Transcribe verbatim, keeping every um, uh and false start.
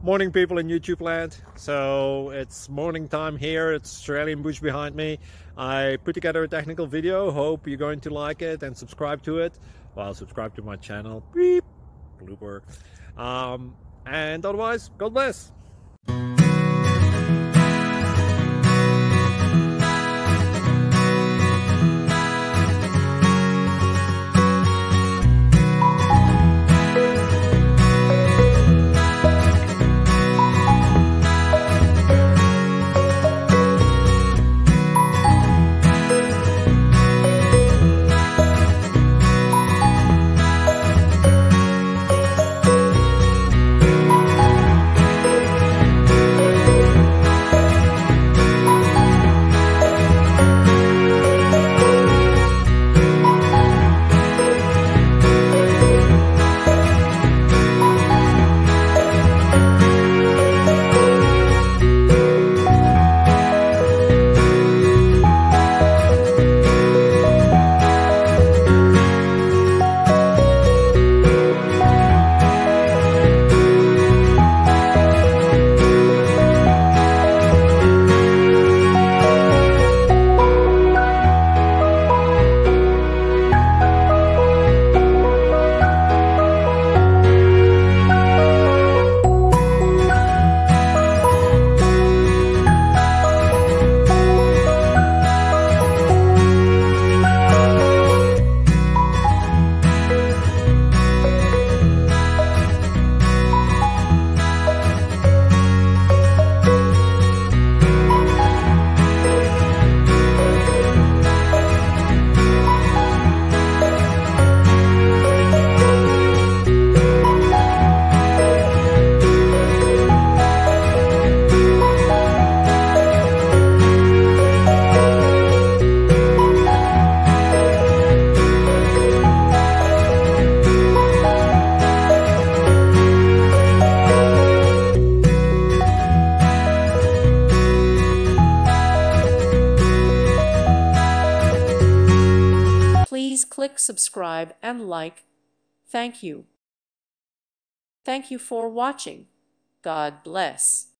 Morning, people in YouTube land. So it's morning time here. It's Australian bush behind me. I put together a technical video. Hope you're going to like it and subscribe to it. Well, subscribe to my channel. Beep. Blooper. Um, and otherwise, God bless. Please click subscribe and like. Thank you. Thank you for watching. God bless.